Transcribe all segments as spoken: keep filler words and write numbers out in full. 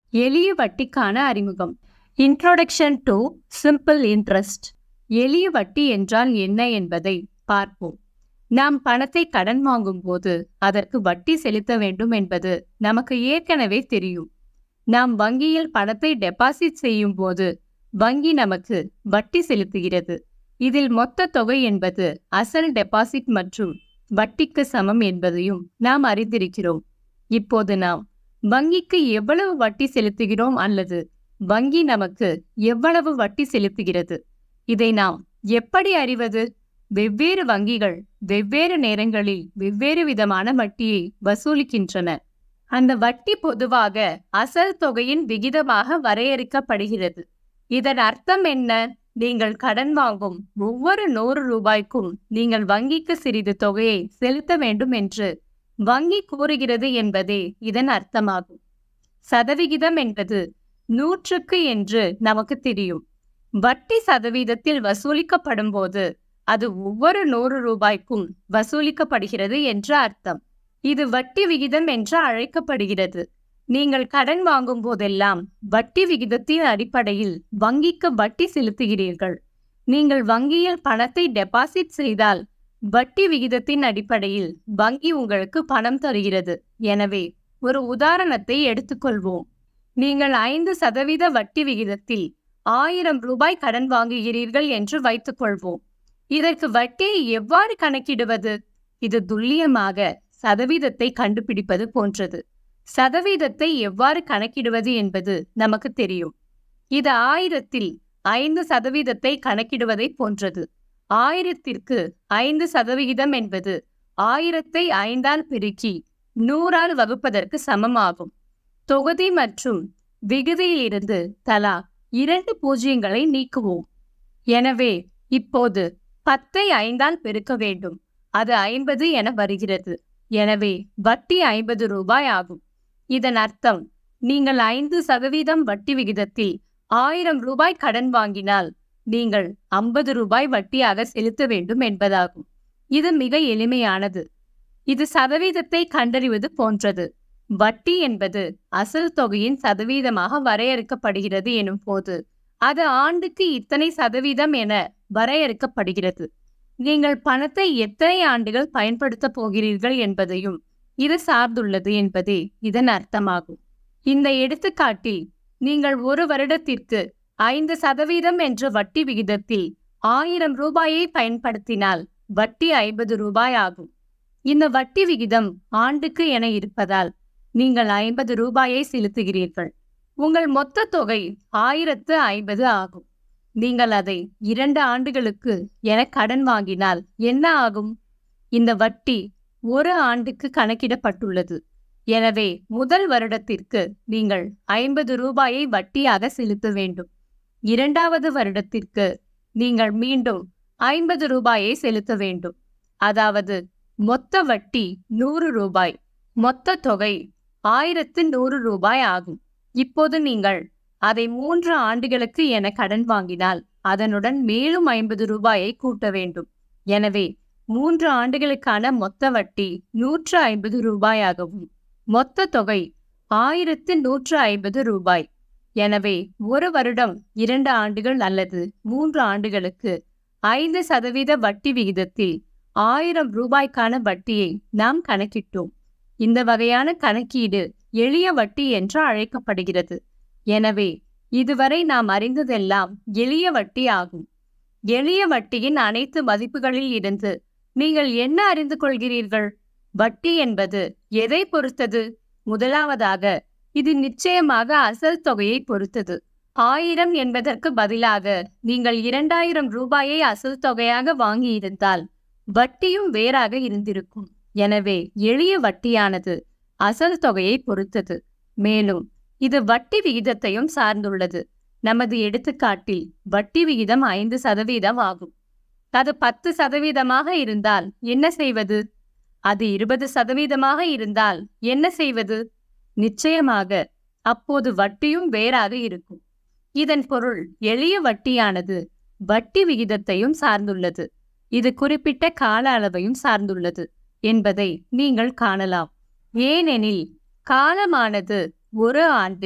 எளிய வட்டிக்கான அறிமுகம். Introduction to simple interest. எளிய வட்டி என்றால் என்ன என்பதை பார்ப்போம். நாம் பணத்தை கடன் வாங்கும் போது அதற்கு வட்டி செலுத்த வேண்டும் என்பது நமக்கு ஏற்கனவே தெரியும். நாம் வங்கியில் பணத்தை டெபாசிட் செய்யும் போது வங்கி நமக்கு வட்டி செலுத்துகிறது. இதில் மொத்த தொகை என்பது அசல் டெபாசிட் மற்றும் வட்டிக்கு சமம் என்பதையும் நாம் அறிந்திருக்கிறோம். இப்போது நாம் வங்கிக்கு எவ்வளவு வட்டி செலுத்துகிறோம் அல்லது வங்கி நமக்கு எவ்வளவு வட்டி செலுத்துகிறது, இதை நாம் எப்படி அறிவது? வெவ்வேறு வங்கிகள் வெவ்வேறு நேரங்களில் வெவ்வேறு விதமான வட்டியை வசூலிக்கின்றன. அந்த வட்டி பொதுவாக அசல் தொகையின் விகிதமாக வரையறுக்கப்படுகிறது. இதன் அர்த்தம் என்ன? நீங்கள் கடன் வாங்கும் ஒவ்வொரு நூறு ரூபாய்க்கும் நீங்கள் வங்கிக்கு சிறிது தொகையை செலுத்த வேண்டும் என்று வங்கி கூறுகிறது என்பதே இதன் அர்த்தமாகும். சதவிகிதம் என்பது நூற்றுக்கு என்று நமக்கு தெரியும். வட்டி சதவீதத்தில் வசூலிக்கப்படும் போது அது ஒவ்வொரு நூறு ரூபாய்க்கும் வசூலிக்கப்படுகிறது என்று அர்த்தம். இது வட்டி விகிதம் என்று அழைக்கப்படுகிறது. நீங்கள் கடன் வாங்கும் போதெல்லாம் வட்டி விகிதத்தின் அடிப்படையில் வங்கிக்கு வட்டி செலுத்துகிறீர்கள். நீங்கள் வங்கியில் பணத்தை டெபாசிட் செய்தால் வட்டி விகிதத்தின் அடிப்படையில் வங்கி உங்களுக்கு பணம் தருகிறது. எனவே ஒரு உதாரணத்தை எடுத்துக்கொள்வோம். நீங்கள் ஐந்து சதவீத வட்டி விகிதத்தில் ஆயிரம் ரூபாய் கடன் வாங்குகிறீர்கள் என்று வைத்துக்கொள்வோம். இதற்கு வட்டியை எவ்வாறு கணக்கிடுவது? இது துல்லியமாக சதவீதத்தை கண்டுபிடிப்பது போன்றது. சதவீதத்தை எவ்வாறு கணக்கிடுவது என்பது நமக்கு தெரியும். இது ஆயிரத்தில் ஐந்து சதவீதத்தை கணக்கிடுவதை போன்றது. ஆயிரத்திற்கு ஐந்து சதவிகிதம் என்பது ஆயிரத்தை ஐந்தால் பெருக்கி நூறால் வகுப்பதற்கு சமமாகும். தொகுதி மற்றும் விகுதியில் இருந்து தலா இரண்டு பூஜ்ஜியங்களை நீக்குவோம். எனவே இப்போது பத்தை ஐந்தால் பெருக்க வேண்டும். அது ஐம்பது என வருகிறது. எனவே வட்டி ஐம்பது ரூபாய் ஆகும். இதன் அர்த்தம் நீங்கள் ஐந்து சதவீதம் வட்டி விகிதத்தில் ஆயிரம் ரூபாய் கடன் வாங்கினால் நீங்கள் ஐம்பது ரூபாய் வட்டியாக செலுத்த வேண்டும் என்பதாகும். இது மிக எளிமையானது. இது சதவீதத்தை கண்டறிவது போன்றது. வட்டி என்பது அசல் தொகையின் சதவீதமாக வரையறுக்கப்படுகிறது எனும் போது அது ஆண்டுக்கு இத்தனை சதவீதம் என வரையறுக்கப்படுகிறது. நீங்கள் பணத்தை எத்தனை ஆண்டுகள் பயன்படுத்த போகிறீர்கள் என்பதையும் இது சார்ந்துள்ளது என்பதே இதன் அர்த்தமாகும். இந்த எடுத்துக்காட்டில் நீங்கள் ஒரு வருடத்திற்கு ஐந்து சதவீதம் என்ற வட்டி விகிதத்தில் ஆயிரம் ரூபாயை பயன்படுத்தினால் வட்டி ஐம்பது ரூபாய் ஆகும். இந்த வட்டி விகிதம் ஆண்டுக்கு என இருப்பதால் நீங்கள் ஐம்பது ரூபாயை செலுத்துகிறீர்கள். உங்கள் மொத்த தொகை ஆயிரத்து ஐம்பது ஆகும். நீங்கள் அதை இரண்டு ஆண்டுகளுக்கு என கடன் வாங்கினால் என்ன ஆகும்? இந்த வட்டி ஒரு ஆண்டுக்கு கணக்கிடப்பட்டுள்ளது. எனவே முதல் வருடத்திற்கு நீங்கள் ஐம்பது ரூபாயை வட்டியாக செலுத்த வேண்டும். இரண்டாவது வருடத்திற்கு நீங்கள் மீண்டும் ஐம்பது ரூபாயை செலுத்த வேண்டும். அதாவது மொத்த வட்டி நூறு ரூபாய். மொத்த தொகை ஆயிரத்து நூறு ரூபாய் ஆகும். இப்போது நீங்கள் அதை மூன்று ஆண்டுகளுக்கு என கடன் வாங்கினால் அதனுடன் மேலும் ஐம்பது ரூபாயை கூட்ட வேண்டும். எனவே மூன்று ஆண்டுகளுக்கான மொத்த வட்டி நூற்று ஐம்பது ரூபாயாகவும் மொத்த தொகை ஆயிரத்து நூற்று ஐம்பது ரூபாய். எனவே ஒரு வருடம் இரண்டு ஆண்டுகள் அல்லது மூன்று ஆண்டுகளுக்கு ஐந்து சதவீத வட்டி விகிதத்தில் ஆயிரம் ரூபாய்க்கான வட்டியை நாம் கணக்கிட்டோம். இந்த வகையான கணக்கீடு எளிய வட்டி என்று அழைக்கப்படுகிறது. எனவே இதுவரை நாம் அறிந்ததெல்லாம் எளிய வட்டி ஆகும். எளிய வட்டியின் அனைத்து மதிப்புகளில் இருந்து நீங்கள் என்ன அறிந்து கொள்கிறீர்கள்? வட்டி என்பது எதை பொறுத்தது? முதலாவதாக இது நிச்சயமாக அசல் தொகையை பொறுத்தது. ஆயிரம் என்பதற்கு பதிலாக நீங்கள் இரண்டாயிரம் ரூபாயை அசல் தொகையாக வாங்கியிருந்தால் வட்டியும் வேறாக இருந்திருக்கும். எனவே எளிய வட்டியானது அசல் தொகையை பொறுத்தது. மேலும் இது வட்டி விகிதத்தையும் சார்ந்துள்ளது. நமது எடுத்துக்காட்டில் வட்டி விகிதம் ஐந்து சதவீதம் ஆகும். அது பத்து சதவீதமாக இருந்தால் என்ன செய்வது? அது இருபது சதவீதமாக இருந்தால் என்ன செய்வது? நிச்சயமாக அப்போது வட்டியும் வேறாக இருக்கும். இதன் பொருள் எளிய வட்டியானது வட்டி விகிதத்தையும் சார்ந்துள்ளது. இது குறிப்பிட்ட கால அளவையும் சார்ந்துள்ளது என்பதை நீங்கள் காணலாம். ஏனெனில் காலமானது ஒரு ஆண்டு,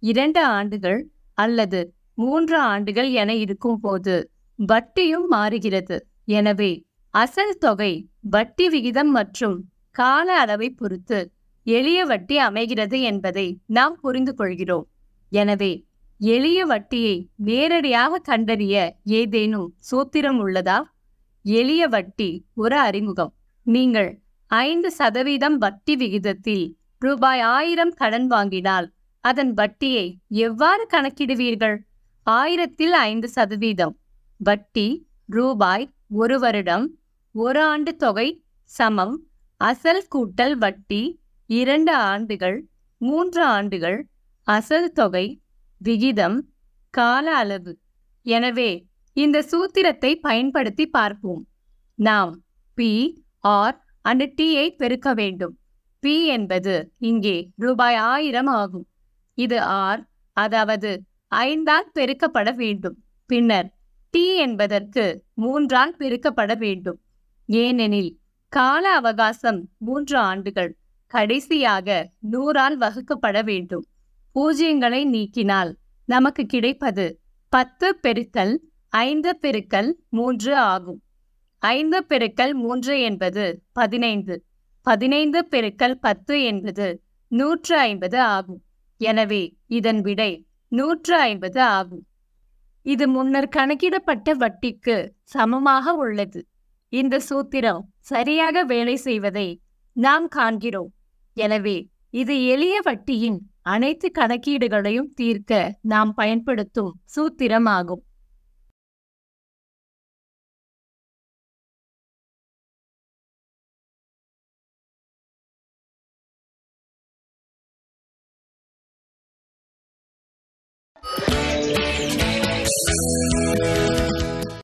இரண்டு ஆண்டுகள் அல்லது மூன்று ஆண்டுகள் என இருக்கும் போது வட்டியும் மாறுகிறது. எனவே அசல் தொகை, வட்டி விகிதம் மற்றும் கால அளவை பொறுத்து எளிய வட்டி அமைகிறது என்பதை நாம் புரிந்து கொள்கிறோம். எனவே எளிய வட்டியை நேரடியாக கண்டறிய ஏதேனும் சூத்திரம் உள்ளதா? எளிய வட்டி ஒரு அறிமுகம். நீங்கள் ஐந்து சதவீதம் வட்டி விகிதத்தில் ரூபாய் ஆயிரம் கடன் வாங்கினால் அதன் வட்டியை எவ்வாறு கணக்கிடுவீர்கள்? ஆயிரத்தில் ஐந்து சதவீதம் வட்டி ரூபாய் ஒரு வருடம், ஒரு ஆண்டு தொகை சமம் அசல் கூட்டல் வட்டி இரண்டு ஆண்டுகள், மூன்று ஆண்டுகள், அசல் தொகை, விகிதம், கால அளவு. எனவே இந்த சூத்திரத்தை பயன்படுத்தி பார்ப்போம். நாம் பி, ஆர் அண்ட் டி-ஐ பெருக்க வேண்டும். பி என்பது இங்கே ரூபாய் ஆயிரம் ஆகும். இது ஆர், அதாவது ஐந்தால் பெருக்கப்பட வேண்டும். பின்னர் டி என்பதற்கு மூன்றால் பெருக்கப்பட வேண்டும். ஏனெனில் கால அவகாசம் மூன்று ஆண்டுகள். கடைசியாக நூறால் வகுக்கப்பட வேண்டும். பூஜ்ஜியங்களை நீக்கினால் நமக்கு கிடைப்பது பத்து பெருக்கல் ஐந்து பெருக்கல் மூன்று ஆகும். ஐந்து பெருக்கல் மூன்று என்பது பதினைந்து. பதினைந்து பெருக்கல் பத்து என்பது நூற்று ஐம்பது ஆகும். எனவே இதன் விடை நூற்று ஐம்பது ஆகும். இது முன்னர் கணக்கிடப்பட்ட வட்டிக்கு சமமாக உள்ளது. இந்த சூத்திரம் சரியாக வேலை செய்வதை நாம் காண்கிறோம். எனவே இது எளிய வட்டியின் அனைத்து கணக்கீடுகளையும் தீர்க்க நாம் பயன்படுத்தும் சூத்திரம் ஆகும்.